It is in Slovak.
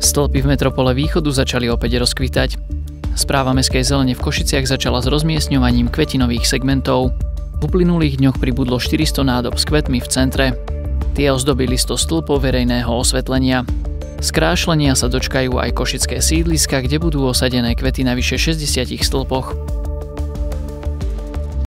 Stĺpy v metropole Východu začali opäť rozkvitať. Správa mestskej zelene v Košiciach začala s rozmiestňovaním kvetinových segmentov. V uplynulých dňoch pribudlo 400 nádob s kvetmi v centre. Tie ozdobili 100 stĺpov verejného osvetlenia. Skrášlenia sa dočkajú aj košické sídliska, kde budú osadené kvety na vyše 60 stĺpoch.